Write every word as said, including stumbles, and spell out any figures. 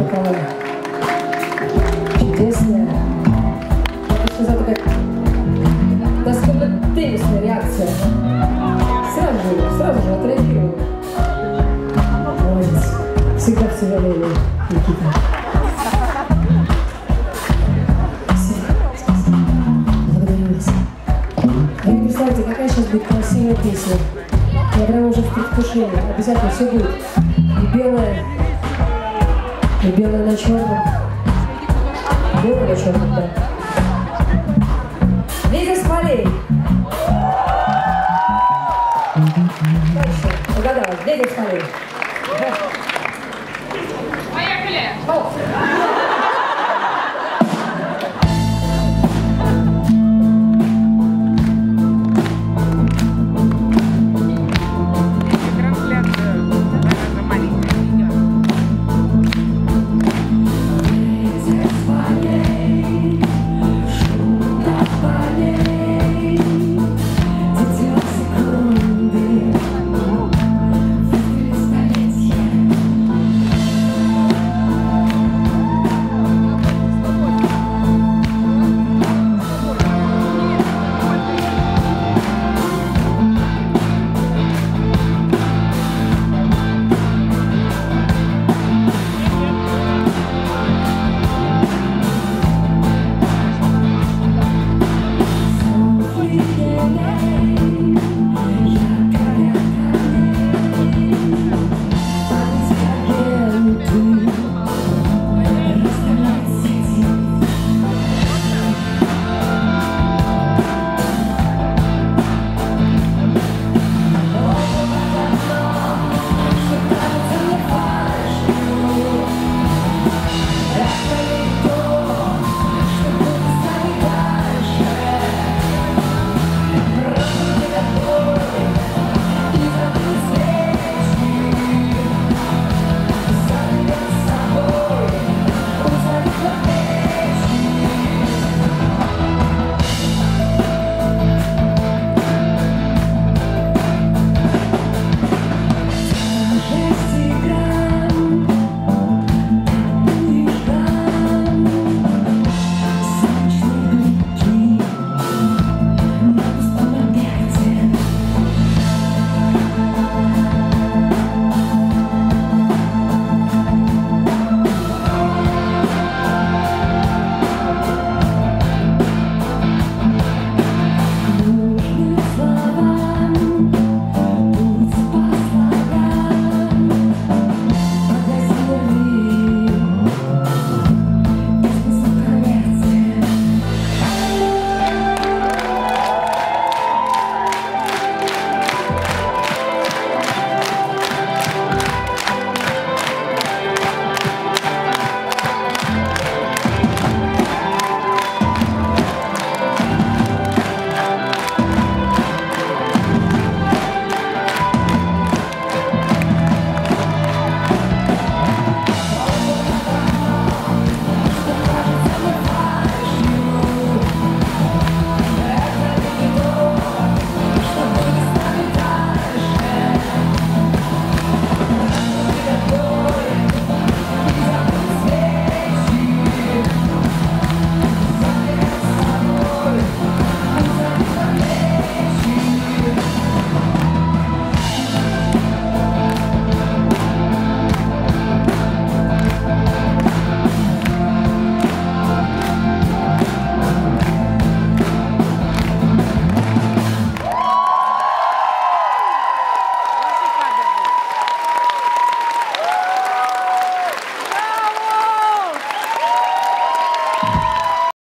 такая чудесная, что за такая достойно теннисная реакция. Сразу же, сразу же отреагировал. Молодец. Всегда все время, Никита. Спасибо. Благодарю вас. Вы не представляете, какая сейчас будет красивая песня. Я прямо уже в предвкушении. Обязательно все будет. И белое, и белое на черном. Белое на черном, да. Лиза с полей. Дальше. Угадалась. Лиза с полей. Поехали! О!